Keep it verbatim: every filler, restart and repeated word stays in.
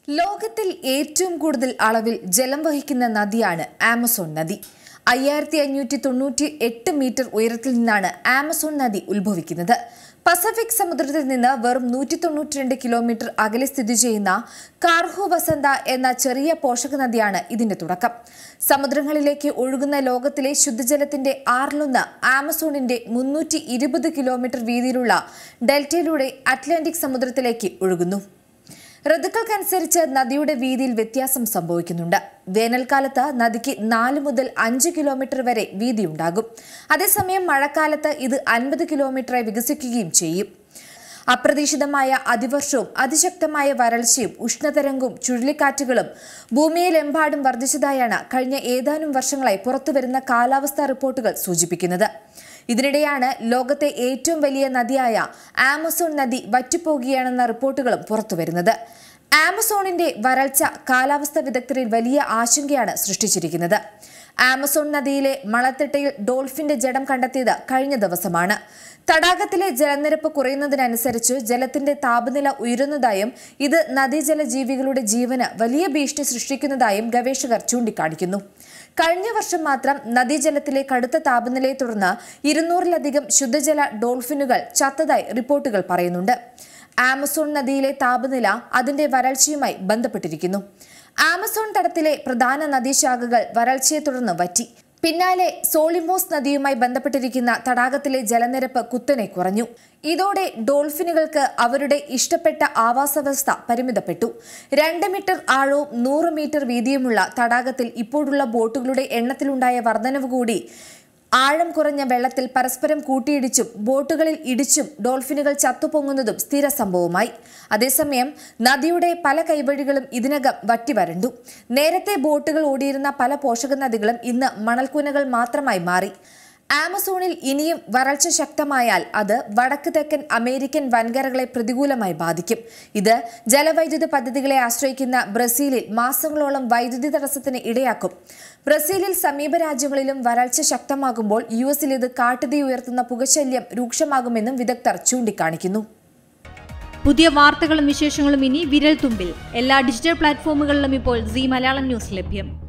ലോകത്തിൽ ഏറ്റവും കൂടുതൽ അളവിൽ ജലം വഹിക്കുന്ന നദിയാണ് ആമസോൺ നദി. അയ്യായിരത്തി അഞ്ഞൂറ്റി തൊണ്ണൂറ്റി എട്ട് മീറ്റർ ഉയരത്തിൽ നിന്നാണ് ആമസോൺ നദി ഉത്ഭവിക്കുന്നത്. പസഫിക് സമുദ്രത്തിൽ നിന്ന് വെറും നൂറ്റി തൊണ്ണൂറ്റി രണ്ട് കിലോമീറ്റർ അകലെ സ്ഥിതി ചെയ്യുന്ന കാർഹോ വസന്ത എന്ന ചെറിയ പോഷക നദിയാണ് ഇതിന്റെ തുടക്കം. സമുദ്രങ്ങളിലേക്ക് ഒഴുകുന്ന ലോകത്തിലെ ശുദ്ധജലത്തിന്റെ ആറിലൊന്ന് ആമസോണിന്റെ മുന്നൂറ്റി ഇരുപത് കിലോമീറ്റർ വീതിയിലുള്ള ഡെൽറ്റയിലൂടെ അറ്റ്ലാന്റിക് സമുദ്രത്തിലേക്ക് ഒഴുകുന്നു. ഋതുക്കൾക്കനുസരിച്ച് നദിയുടെ വീതിയിൽ വ്യത്യാസം സംഭവിക്കുന്നുണ്ട്. വേനൽക്കാലത്ത് നദിക്ക് നാല് മുതൽ അഞ്ച് കിലോമീറ്റർ വരെ വീതിയുണ്ടാകും. അതേസമയം മഴക്കാലത്ത് ഇത് അൻപത് കിലോമീറ്ററായി വികസിക്കുകയും ചെയ്യും. അപ്രതീക്ഷിതമായ അതിവർഷവും അതിശക്തമായ വരൾച്ചയും ഉഷ്ണതരംഗവും ചുഴലിക്കാറ്റുകളും ഭൂമിയിലെമ്പാടും വർദ്ധിച്ചതായാണ് കഴിഞ്ഞ ഏതാനും വർഷങ്ങളായി പുറത്തുവരുന്ന കാലാവസ്ഥാ റിപ്പോർട്ടുകൾ സൂചിപ്പിക്കുന്നത്. ഇതിനിടെയാണ് ലോകത്തെ ഏറ്റവും വലിയ നദിയായ ആമസോൺ നദി വറ്റിപ്പോകുകയാണെന്ന റിപ്പോർട്ടുകളും പുറത്തുവരുന്നത്. ആമസോണിന്റെ വരൾച്ച കാലാവസ്ഥാ വിദഗ്ധരിൽ വലിയ ആശങ്കയാണ് സൃഷ്ടിച്ചിരിക്കുന്നത്. ആമസോൺ നദിയിലെ മണത്തിട്ടയിൽ ഡോൾഫിന്റെ ജഡം കണ്ടെത്തിയത് കഴിഞ്ഞ ദിവസമാണ്. തടാകത്തിലെ ജലനിരപ്പ് കുറയുന്നതിനനുസരിച്ച് ജലത്തിന്റെ താപനില ഉയരുന്നതായും ഇത് നദീജല ജീവികളുടെ ജീവന് വലിയ ഭീഷണി സൃഷ്ടിക്കുന്നതായും ഗവേഷകർ ചൂണ്ടിക്കാണിക്കുന്നു. കഴിഞ്ഞ വർഷം മാത്രം നദീജലത്തിലെ കടുത്ത താപനിലയെ തുടർന്ന് ഇരുന്നൂറിലധികം ശുദ്ധജല ഡോൾഫിനുകൾ ചത്തതായി റിപ്പോർട്ടുകൾ പറയുന്നുണ്ട്. ആമസോൺ നദിയിലെ താപനില അതിന്റെ വരൾച്ചയുമായി ബന്ധപ്പെട്ടിരിക്കുന്നു. ആമസോൺ തടത്തിലെ പ്രധാന നദീശാഖകൾ വരൾച്ചയെ തുടർന്ന് വറ്റി. പിന്നാലെ സോളിമോസ് നദിയുമായി ബന്ധപ്പെട്ടിരിക്കുന്ന തടാകത്തിലെ ജലനിരപ്പ് കുത്തനെ കുറഞ്ഞു. ഇതോടെ ഡോൾഫിനുകൾക്ക് അവരുടെ ഇഷ്ടപ്പെട്ട ആവാസവ്യവസ്ഥ പരിമിതപ്പെട്ടു. രണ്ട് മീറ്റർ ആഴവും നൂറ് മീറ്റർ വീതിയുമുള്ള തടാകത്തിൽ ഇപ്പോഴുള്ള ബോട്ടുകളുടെ എണ്ണത്തിലുണ്ടായ വർധനവ് കൂടി ആഴം കുറഞ്ഞ വെള്ളത്തിൽ പരസ്പരം കൂട്ടിയിടിച്ചും ബോട്ടുകളിൽ ഇടിച്ചും ഡോൾഫിനുകൾ ചത്തുപൊങ്ങുന്നതും സ്ഥിര സംഭവമായി. അതേസമയം നദിയുടെ പല കൈവഴികളും ഇതിനകം വറ്റിവരണ്ടു. നേരത്തെ ബോട്ടുകൾ ഓടിയിരുന്ന പല പോഷക നദികളും ഇന്ന് മണൽക്കൂനകൾ മാത്രമായി മാറി. ആമസോണിൽ ഇനിയും വരൾച്ച ശക്തമായാൽ അത് വടക്ക് തെക്കൻ അമേരിക്കൻ വൻകരകളെ പ്രതികൂലമായി ബാധിക്കും. ഇത് ജലവൈദ്യുത പദ്ധതികളെ ആശ്രയിക്കുന്ന ബ്രസീലിൽ മാസങ്ങളോളം വൈദ്യുതി തടസ്സത്തിന് ഇടയാക്കും. ബ്രസീലിൽ സമീപ രാജ്യങ്ങളിലും വരൾച്ച ശക്തമാകുമ്പോൾ യു എസിൽ ഇത് കാട്ടുതീ ഉയർത്തുന്ന പുകശല്യം രൂക്ഷമാകുമെന്നും വിദഗ്ധർ ചൂണ്ടിക്കാണിക്കുന്നു. പുതിയ വാർത്തകളും വിശേഷങ്ങളും ഇനി വിരൽ തുമ്പിൽ. എല്ലാ ഡിജിറ്റൽ പ്ലാറ്റ്ഫോമുകളിലും ഇപ്പോൾ സീ മലയാളം ന്യൂസ് ലഭ്യം.